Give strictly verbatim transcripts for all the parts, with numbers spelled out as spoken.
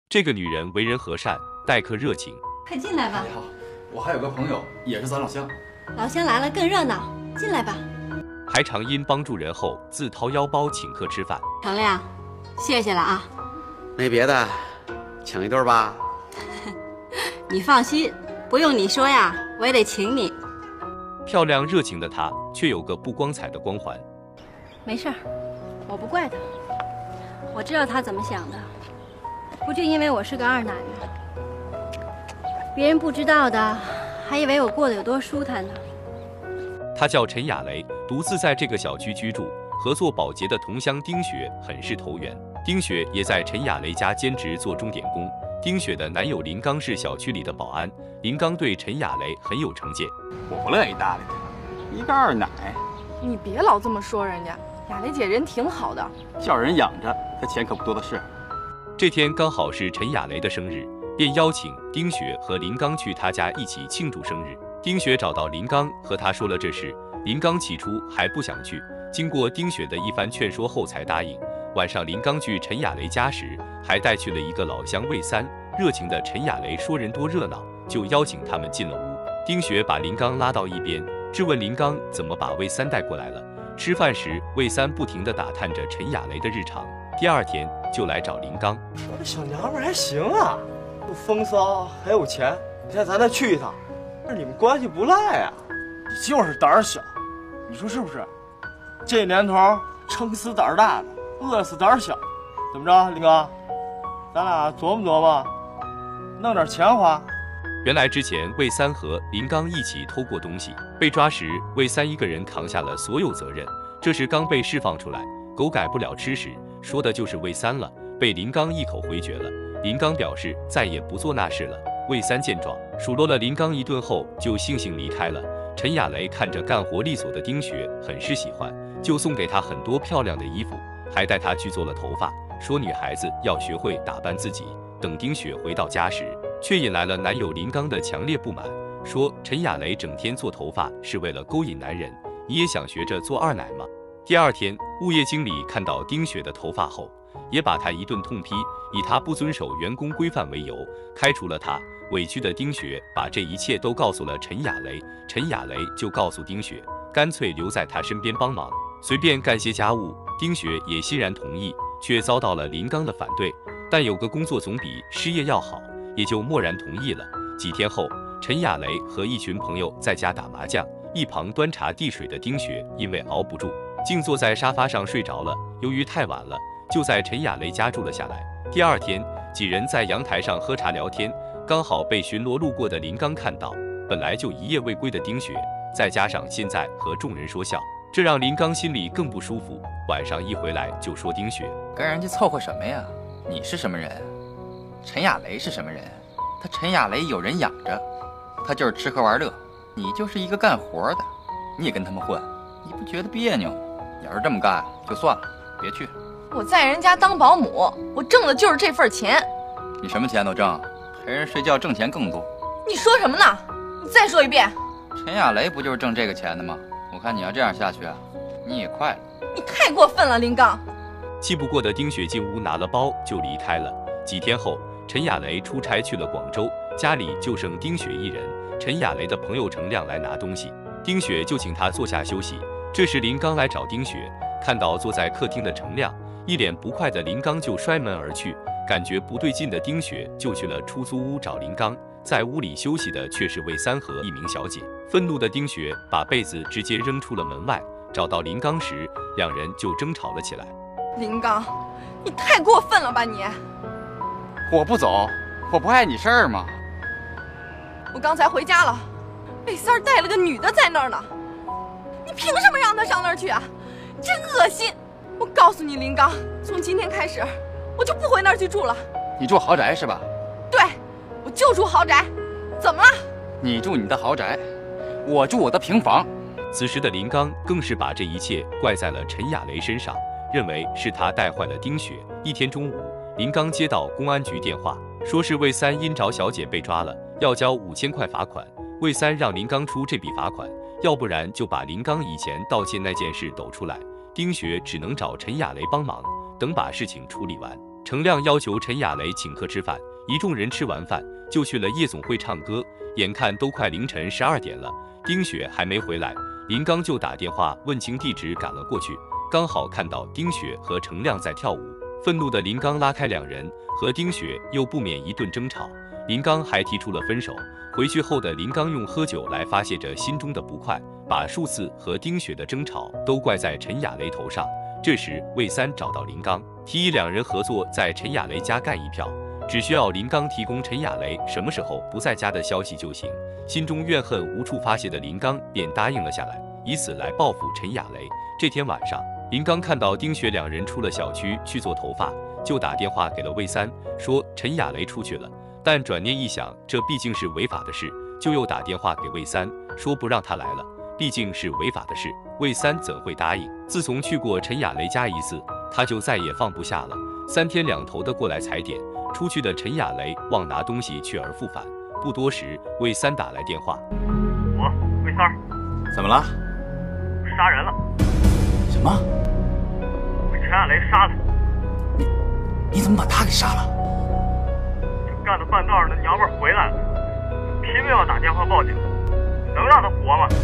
这个女人为人和善，待客热情。 快进来吧。 你好，我还有个朋友也是咱老乡。 老乡来了更热闹，进来吧。 还常因帮助人后自掏腰包请客吃饭。 程亮，谢谢了啊。 没别的，请一对吧。 你放心，不用你说呀，我也得请你。 漂亮热情的她，却有个不光彩的光环。 没事儿，我不怪他，我知道他怎么想的。不就因为我是个二奶吗？别人不知道的，还以为我过得有多舒坦呢。 她叫陈雅雷，独自在这个小区居住，和做保洁的同乡丁雪很是投缘。丁雪也在陈雅雷家兼职做钟点工。丁雪的男友林刚是小区里的保安，林刚对陈雅雷很有成见。 我不乐意搭理他，一个二奶。 你别老这么说人家，雅雷姐人挺好的， 叫人养着，他钱可不多的是。 这天刚好是陈雅雷的生日，便邀请丁雪和林刚去他家一起庆祝生日。丁雪找到林刚，和他说了这事。林刚起初还不想去，经过丁雪的一番劝说后才答应。晚上林刚去陈雅雷家时，还带去了一个老乡魏三。热情的陈雅雷说人多热闹，就邀请他们进了屋。丁雪把林刚拉到一边，质问林刚怎么把魏三带过来了。吃饭时，魏三不停地打探着陈雅雷的日常。第二天就来找林刚， 我这小娘们还行啊，又风骚还有钱，你看咱再去一趟，这你们关系不赖啊。你就是胆儿小，你说是不是？这年头撑死胆儿大的，饿死胆儿小，怎么着，林哥？咱俩琢磨琢磨，弄点钱花。 原来之前魏三和林刚一起偷过东西，被抓时魏三一个人扛下了所有责任。这时刚被释放出来，狗改不了吃屎，说的就是魏三了，被林刚一口回绝了。林刚表示再也不做那事了。魏三见状，数落了林刚一顿后，就悻悻离开了。陈雅雷看着干活利索的丁雪，很是喜欢，就送给她很多漂亮的衣服，还带她去做了头发，说女孩子要学会打扮自己。等丁雪回到家时，却引来了男友林刚的强烈不满，说陈雅雷整天做头发是为了勾引男人，你也想学着做二奶吗？第二天，物业经理看到丁雪的头发后，也把她一顿痛批，以她不遵守员工规范为由，开除了她。委屈的丁雪把这一切都告诉了陈雅雷，陈雅雷就告诉丁雪，干脆留在她身边帮忙，随便干些家务。丁雪也欣然同意，却遭到了林刚的反对，但有个工作总比失业要好，也就默然同意了。几天后，陈雅雷和一群朋友在家打麻将，一旁端茶递水的丁雪因为熬不住，竟坐在沙发上睡着了。由于太晚了，就在陈雅雷家住了下来。第二天，几人在阳台上喝茶聊天，刚好被巡逻路过的林刚看到。本来就一夜未归的丁雪，再加上现在和众人说笑，这让林刚心里更不舒服。晚上一回来就说丁雪， 跟人家凑合什么呀？你是什么人？陈雅雷是什么人？他陈雅雷有人养着，他就是吃喝玩乐，你就是一个干活的，你也跟他们混，你不觉得别扭吗？要是这么干就算了，别去。 我在人家当保姆，我挣的就是这份钱。 你什么钱都挣，陪人睡觉挣钱更多。 你说什么呢？你再说一遍。 陈雅雷不就是挣这个钱的吗？我看你要这样下去啊，你也快了。 你太过分了，林刚。 气不过的丁雪进屋拿了包就离开了。几天后，陈雅雷出差去了广州，家里就剩丁雪一人。陈雅雷的朋友程亮来拿东西，丁雪就请他坐下休息。这时林刚来找丁雪，看到坐在客厅的程亮，一脸不快的林刚就摔门而去。感觉不对劲的丁雪就去了出租屋找林刚，在屋里休息的却是魏三和一名小姐。愤怒的丁雪把被子直接扔出了门外，找到林刚时，两人就争吵了起来。 林刚，你太过分了吧你！ 我不走，我不碍你事儿吗？ 我刚才回家了，魏三带了个女的在那儿呢，你凭什么让他上那儿去啊？真恶心！我告诉你，林刚，从今天开始，我就不回那儿去住了。 你住豪宅是吧？ 对，我就住豪宅。怎么了？ 你住你的豪宅，我住我的平房。 此时的林刚更是把这一切怪在了陈雅雷身上，认为是他带坏了丁雪。一天中午，林刚接到公安局电话，说是魏三因找小姐被抓了，要交五千块罚款。魏三让林刚出这笔罚款，要不然就把林刚以前盗窃那件事抖出来。丁雪只能找陈雅雷帮忙，等把事情处理完， 程亮要求陈雅雷请客吃饭，一众人吃完饭就去了夜总会唱歌。眼看都快凌晨十二点了，丁雪还没回来，林刚就打电话问清地址赶了过去，刚好看到丁雪和程亮在跳舞。愤怒的林刚拉开两人，和丁雪又不免一顿争吵，林刚还提出了分手。回去后的林刚用喝酒来发泄着心中的不快，把数次和丁雪的争吵都怪在陈雅雷头上。这时魏三找到林刚，提议两人合作在陈雅雷家干一票，只需要林刚提供陈雅雷什么时候不在家的消息就行。心中怨恨无处发泄的林刚便答应了下来，以此来报复陈雅雷。这天晚上，林刚看到丁雪两人出了小区去做头发，就打电话给了魏三，说陈雅雷出去了。但转念一想，这毕竟是违法的事，就又打电话给魏三，说不让他来了，毕竟是违法的事。魏三怎会答应？自从去过陈雅雷家一次，他就再也放不下了，三天两头的过来踩点。出去的陈雅雷忘拿东西去而复返，不多时，魏三打来电话：“ 我魏三儿， 怎么了？ 杀人了。 什么？ 被陈雅雷杀了。 你你怎么把他给杀了？ 这干到半道上的娘们儿回来了，拼命要打电话报警，能让他活吗？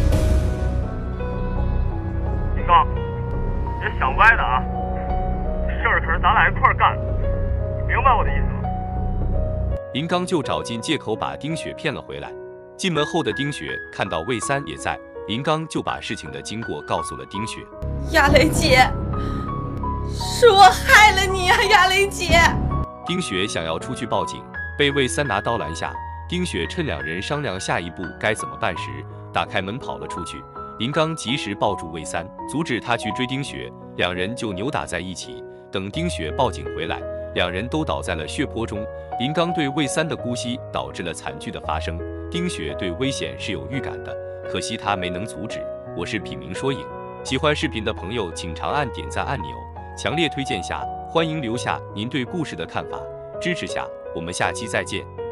林刚，别想歪的啊！事儿可是咱俩一块儿干的，你明白我的意思吗？” 林刚就找尽借口把丁雪骗了回来。进门后的丁雪看到魏三也在，林刚就把事情的经过告诉了丁雪。 亚雷姐，是我害了你啊，亚雷姐！ 丁雪想要出去报警，被魏三拿刀拦下。丁雪趁两人商量下一步该怎么办时，打开门跑了出去。林刚及时抱住魏三，阻止他去追丁雪，两人就扭打在一起。等丁雪报警回来，两人都倒在了血泊中。林刚对魏三的姑息导致了惨剧的发生。丁雪对危险是有预感的，可惜他没能阻止。我是品明说影，喜欢视频的朋友请长按点赞按钮，强烈推荐下，欢迎留下您对故事的看法，支持下，我们下期再见。